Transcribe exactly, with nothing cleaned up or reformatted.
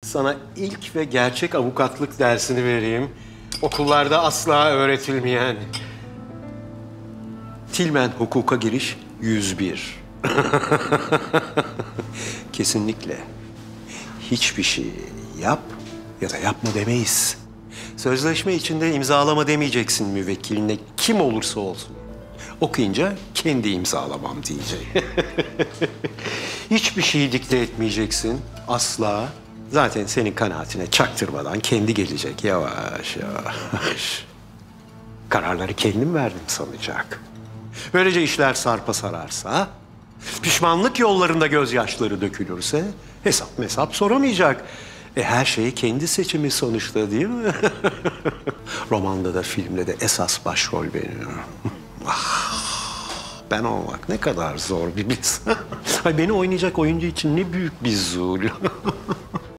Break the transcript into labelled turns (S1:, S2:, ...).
S1: Sana ilk ve gerçek avukatlık dersini vereyim. Okullarda asla öğretilmeyen. Tilmen hukuka giriş yüz bir. Kesinlikle. Hiçbir şey yap ya da yapma demeyiz. Sözleşme içinde imzalama demeyeceksin müvekkiline, kim olursa olsun. Okuyunca kendi imzalamam diyecek. Hiçbir şeyi dikte etmeyeceksin asla. Zaten senin kanaatine çaktırmadan kendi gelecek yavaş yavaş. Kararları kendim verdim sanacak. Böylece işler sarpa sararsa, pişmanlık yollarında gözyaşları dökülürse hesap mesap soramayacak. E her şey kendi seçimi sonuçta değil mi? Romanda da filmde de esas başrol benim. Ben olmak ne kadar zor bir bilsen. Ay beni oynayacak oyuncu için ne büyük bir zul.